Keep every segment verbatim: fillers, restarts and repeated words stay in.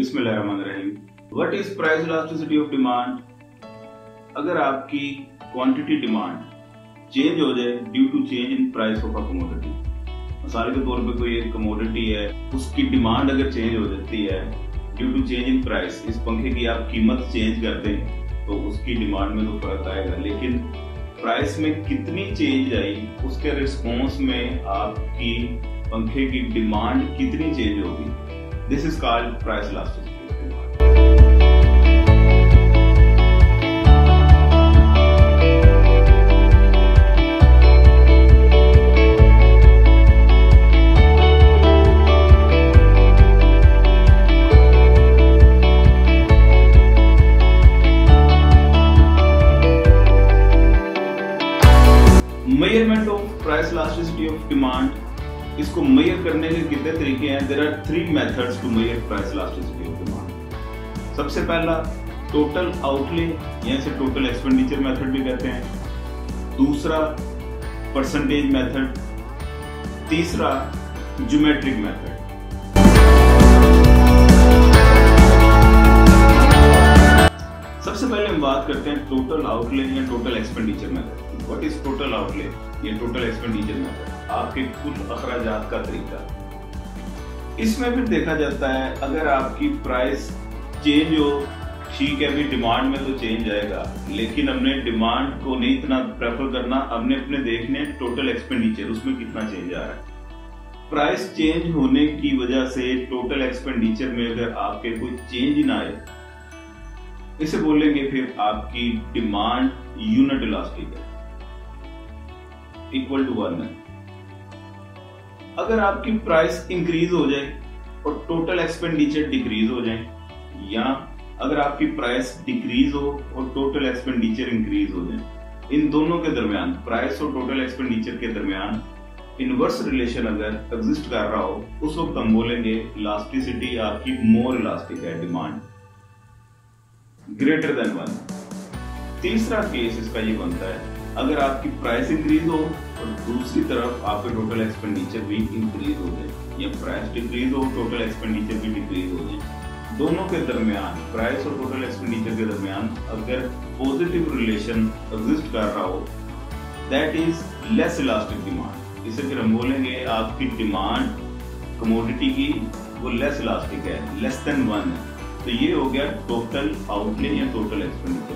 बिस्मिल्लाहिर्रहमानिर्रहीम। What is price elasticity of demand? अगर आपकी क्वांटिटी डिमांड चेंज हो जाए due to change in price of a commodity, मिसाल के तौर पे कोई एक कमोडिटी है, उसकी डिमांड अगर चेंज हो जाती है due to change in price, इस पंखे की आप कीमत चेंज कर दें तो उसकी डिमांड में तो फर्क आएगा, लेकिन प्राइस में कितनी चेंज आई उसके रिस्पॉन्स में आपकी पंखे की डिमांड कितनी चेंज होगी, this is called price elasticity. Measurement of price elasticity of demand, इसको मेजर करने के कितने तरीके हैं? There are three methods to measure price elasticity of demand. सबसे पहला टोटल आउटले या इसे टोटल एक्सपेंडिचर मेथड भी कहते हैं, दूसरा परसेंटेज मेथड, तीसरा ज्योमेट्रिक मेथड। सबसे पहले हम बात करते हैं टोटल आउटले या total expenditure method. What is total outlay या टोटल एक्सपेंडिचर मेथड? आपके कुल अखराजात का तरीका। इसमें फिर देखा जाता है अगर आपकी प्राइस चेंज हो, ठीक है भी डिमांड में तो चेंज आएगा, लेकिन हमने डिमांड को नहीं इतना प्रेफर करना, हमने अपने देखने टोटल एक्सपेंडिचर उसमें कितना चेंज आ रहा है। प्राइस चेंज होने की वजह से टोटल एक्सपेंडिचर में अगर आपके कोई चेंज ना आए, इसे बोलेंगे फिर आपकी डिमांड यूनिट इलास्टिक है, इक्वल टू वन है। अगर आपकी प्राइस इंक्रीज हो जाए और टोटल एक्सपेंडिचर डिक्रीज हो जाए, या अगर आपकी प्राइस डिक्रीज हो और टोटल एक्सपेंडिचर इंक्रीज हो जाए, इन दोनों के दरमियान, प्राइस और टोटल एक्सपेंडिचर के दरमियान इनवर्स रिलेशन अगर एग्जिस्ट कर रहा हो, उस वक्त हम बोलेंगे इलास्टिसिटी आपकी मोर इलास्टिक है, डिमांड ग्रेटर देन वन। तीसरा केस इसका ये बनता है अगर आपकी प्राइस इंक्रीज हो और दूसरी तरफ आपके टोटल एक्सपेंडिचर भी इंक्रीज हो जाए, या प्राइस डिक्रीज हो टोटल एक्सपेंडिचर भी डिक्रीज हो जाए, दोनों के दरमियान, प्राइस और टोटल एक्सपेंडिचर के दरमियान अगर पॉजिटिव रिलेशन एग्जिस्ट कर रहा हो, that is less elastic demand. इसे फिर हम बोलेंगे आपकी डिमांड कमोडिटी की वो लेस इलास्टिक है, लेस देन वन है। तो ये हो गया टोटल आउटले या टोटल एक्सपेंडिचर।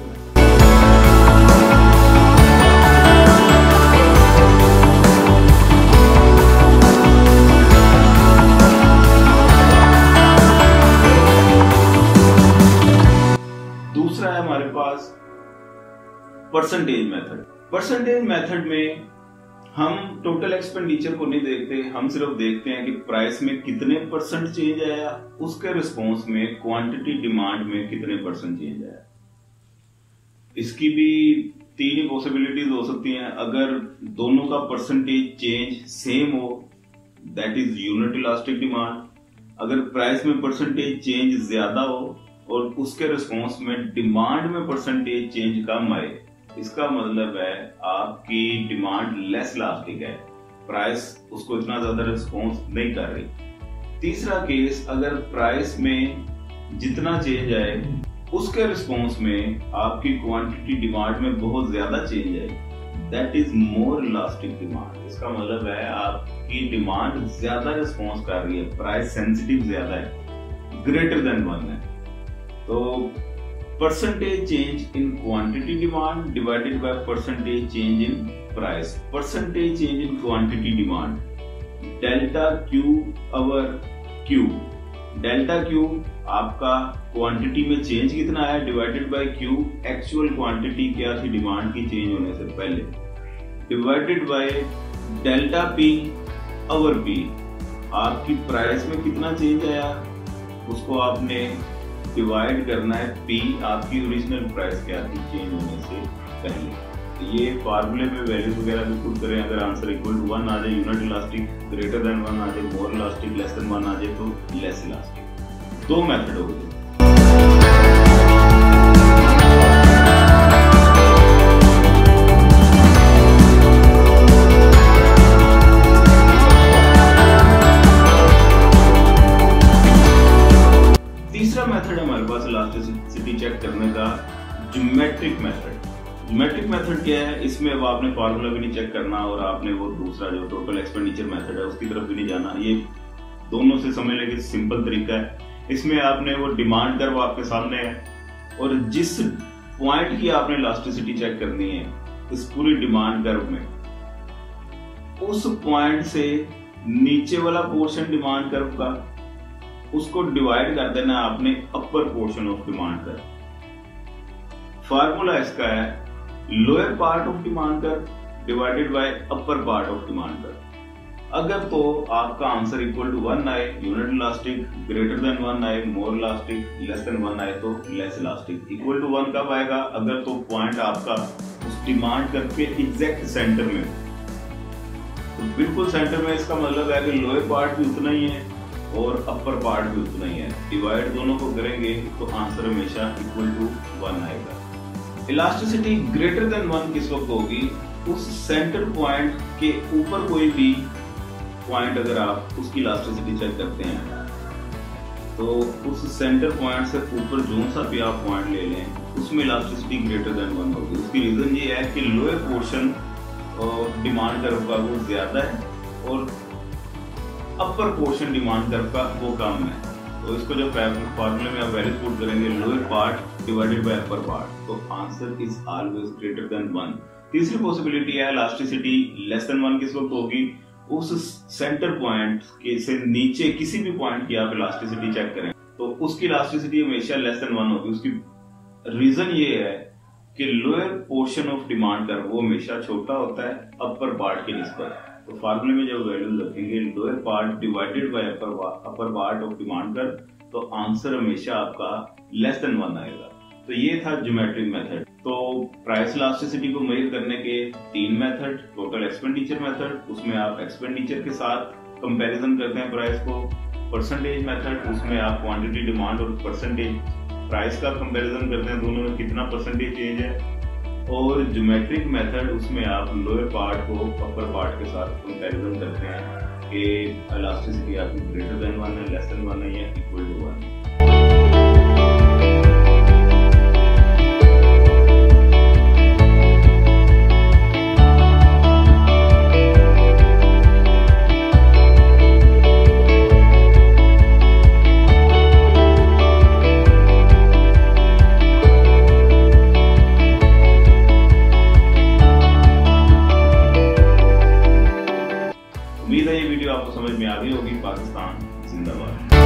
दूसरा है हमारे पास परसेंटेज मेथड। परसेंटेज मेथड में हम टोटल एक्सपेंडिचर को नहीं देखते, हम सिर्फ देखते हैं कि प्राइस में कितने परसेंट चेंज आया, उसके रिस्पॉन्स में क्वांटिटी डिमांड में कितने परसेंट चेंज आया। इसकी भी तीन ही पॉसिबिलिटीज हो सकती हैं। अगर दोनों का परसेंटेज चेंज सेम हो, that is unit elastic demand. अगर प्राइस में परसेंटेज चेंज ज्यादा हो और उसके रिस्पॉन्स में डिमांड में परसेंटेज चेंज कम आए, इसका मतलब है आपकी डिमांड लेस इलास्टिक है, प्राइस उसको इतना ज्यादा रिस्पॉन्स नहीं कर रही। तीसरा केस, अगर प्राइस में जितना चेंज आए उसके रिस्पॉन्स में आपकी क्वांटिटी डिमांड में बहुत ज्यादा चेंज आए, that is more elastic demand. इसका मतलब है आपकी डिमांड ज्यादा रिस्पॉन्स कर रही है, प्राइस सेंसिटिव ज्यादा है, ग्रेटर देन वन है। तो percentage change in quantity demand divided by percentage change in price. Percentage change in quantity demand, delta Q over Q. Delta Q आपका क्वांटिटी में चेंज कितना है divided by Q, actual quantity क्या थी demand की change होने से पहले, divided by delta P over P. आपकी प्राइस में कितना चेंज आया उसको आपने डिवाइड करना है पी, आपकी ओरिजिनल प्राइस क्या थी चेंज होने से पहले। ये फार्मूले में वैल्यूज वगैरह भी पुट करें, अगर आंसर इक्वल टू वन आ जाए unit elastic, greater than one आ जाए more elastic, less than one आ जाए तो लेस इलास्टिक। दो मेथड हो गए। इलास्टिसिटी चेक करने का ज्योमेट्रिक मेथड। ज्योमेट्रिक मेथड क्या है, इसमें अब आपने फार्मूला भी नहीं चेक करना और आपने वो दूसरा जो टोटल एक्सपेंडिचर मेथड है उसकी तरफ भी नहीं जाना। ये दोनों से समझ लेके सिंपल तरीका है। इसमें आपने वो डिमांड कर्व आपके सामने है और जिस पॉइंट की आपने इलास्टिसिटी चेक करनी है इस पूरी डिमांड कर्व में, उस पॉइंट से नीचे वाला पोर्शन डिमांड कर्व का उसको डिवाइड कर देना आपने upper portion of demand curve. Formula इसका है lower part of demand curve divided by upper part of demand curve. अगर तो आपका आंसर इक्वल टू वन आए, unit elastic, greater than one आए, more elastic, less than one आए तो less elastic. Equal to one कब आएगा, अगर तो पॉइंट आपका उस डिमांड कर्व के एग्जैक्ट सेंटर में, तो बिल्कुल सेंटर में, इसका मतलब है कि लोअर पार्ट भी उतना ही है और अपर पार्ट भी उतना ही है। डिवाइड दोनों को करेंगे तो आंसर हमेशा इक्वल टू वन आएगा। इलास्टिसिटी ग्रेटर देन वन किस वक्त होगी, उस सेंटर पॉइंट के ऊपर कोई भी पॉइंट अगर आप उसकी इलास्टिसिटी चेक करते हैं तो उस सेंटर पॉइंट से ऊपर जो सा भी आप पॉइंट ले लें उसमें इलास्टिसिटी ग्रेटर देन वन होगी। उसकी रीजन ये है कि लोअर पोर्शन डिमांड कर्व का वो ज्यादा है और अपर पोर्शन डिमांड कर्व का वो कम है। तो इसको जब फॉर्मूले में आप वैल्यू पुट करेंगे lower part divided by upper part, तो answer is always greater than one. तीसरी पॉसिबिलिटी है इलास्टिसिटी लेस देन वन किस वक्त होगी, उस सेंटर पॉइंट के से नीचे किसी भी पॉइंट की आप इलास्टिसिटी चेक करें तो उसकी इलास्टिसिटी हमेशा लेस देन वन होगी। उसकी रीजन ये है कि lower portion of demand curve वो हमेशा छोटा होता है अपर पार्ट के निस्बत। तो फार्मूले में जब वैल्यू रखेंगे lower part divided by upper part of demand curve तो आंसर हमेशा आपका लेस देन वन आएगा। तो ये था ज्योमेट्रिक मेथड। तो प्राइस इलास्टिसिटी को मेजर करने के तीन मेथड, टोटल एक्सपेंडिचर मेथड, उसमें आप एक्सपेंडिचर के साथ कंपैरिजन करते हैं प्राइस को, परसेंटेज मेथड, उसमें आप क्वांटिटी डिमांड और परसेंटेज प्राइस का कंपैरिजन करते हैं, दोनों में कितना परसेंटेज चेंज है, और ज्योमेट्रिक मेथड उसमें आप लोअर पार्ट को अपर पार्ट के साथ कंपैरिजन करते हैं कि इलास्टिसिटी आपकी ग्रेटर देन वन है, लेस देन वन है या इक्वल टू वन। उम्मीद है ये वीडियो आपको समझ में आ गई होगी। पाकिस्तान जिंदाबाद।